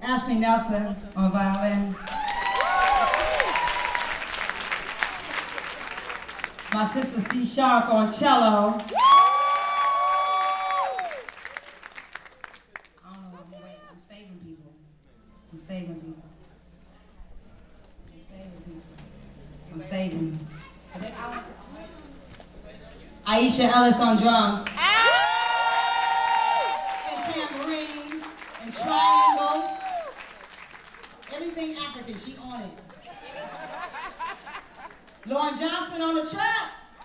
Nelson on violin. My sister C. Sharp on cello. I don't know what I'm saving people. I'm saving people. I'm saving. Aisha Ellis on drums. And tambourines and triangles. Everything African, she on it. Lauren Johnson on the track.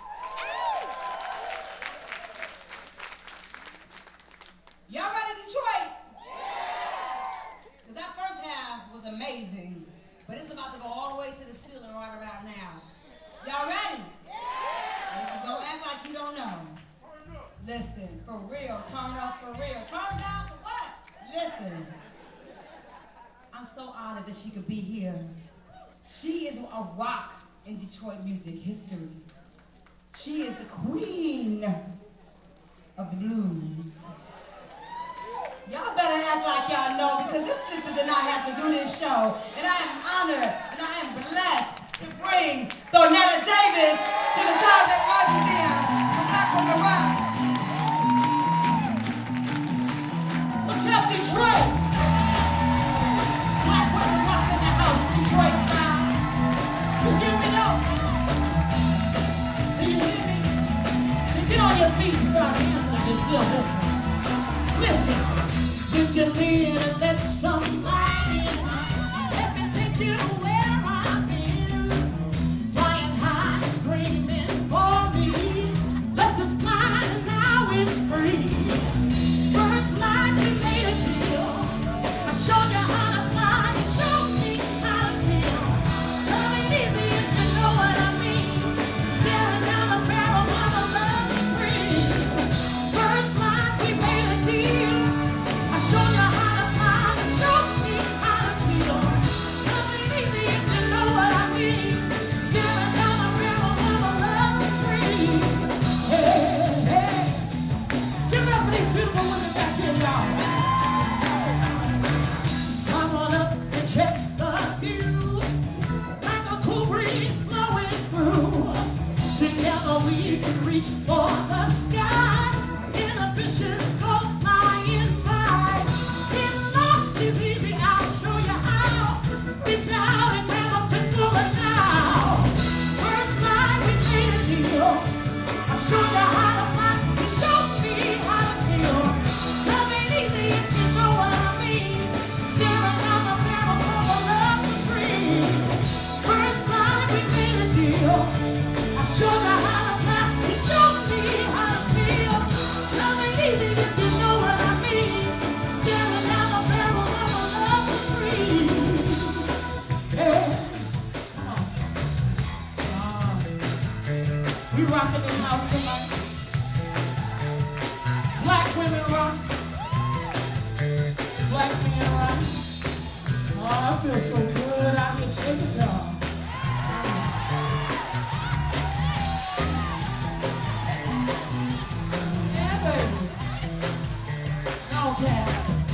Y'all ready, Detroit? Because that first half was amazing, but it's about to go all the way to the ceiling right about now. Y'all ready? Listen, don't act like you don't know. Listen, for real, turn up for real. Turn down for what? Listen. I'm so honored that she could be here. She is a rock in Detroit music history. She is the queen of the blues. Y'all better act like y'all know, because this sister did not have to do this show. And I am honored and I am blessed to bring Thornetta Davis to the Charles Art Museum for Black Women Rock. What's up, Detroit? Black Women Rock in the house, Detroit style. You hear me now? Do you hear me? Then get on your feet and start dancing like this little bit. Listen, lift your lid and let somebody let me take you where I've been. Flying high, screaming for me. Just as mine and now it's free. First night we made a deal. I showed you how to fly, you showed me how to feel. Love ain't easy if you know what I mean. Staring down the barrel of a love free. First night we made a deal. I showed you how to fly, you showed me how to feel. Love ain't easy if you know what I mean. Staring down the barrel of a love free. Hey, hey. Give it up for these beautiful women back here, y'all. Come on up and check the view. Like a cool breeze blowing through. Together we can reach for the sky. Inhibitions go flying by. Get lost is easy, I'll show you how. Reach out and grab a pistol and now. First night we made a deal. I showed you how to fly, you showed me how to feel. Love ain't easy if you know what I mean. Staring down the barrel of a love for free. First night we made a deal. I showed you how to fly, you showed me how to feel. Love ain't easy if you know what I mean. Staring down the barrel of a love for free. Yeah. Come on. We rockin' this house tonight. Black women rock. Black men rock. Oh, I feel so good out here shaking y'all. Yeah, baby. No cap.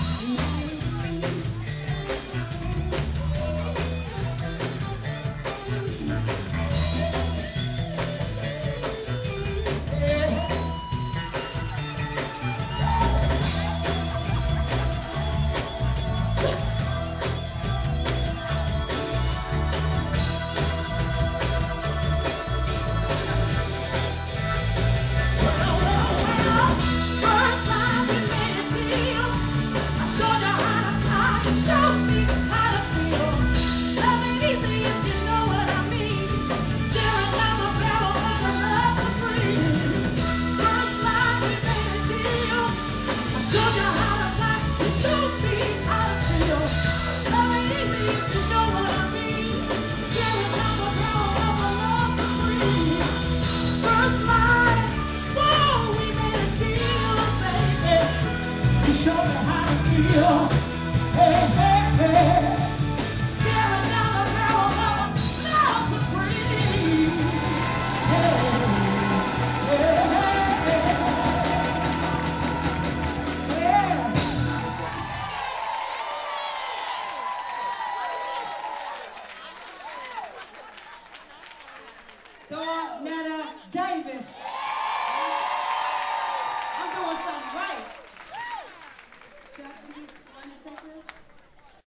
First time we made a deal. I showed you how to fly, you showed me how to feel. Love ain't easy if you know what I mean. Staring down the barrel of a love for free. First time we made a deal. I showed you how to fly, you showed me how to feel. Love ain't easy if you know what I mean. Staring down the barrel of a love for free. First night, whoa, we made a deal, baby. You showed me how to feel. Hey, hey, hey. Staring down the barrel of a love for free. Hey, hey, hey, hey. Yeah. Thornetta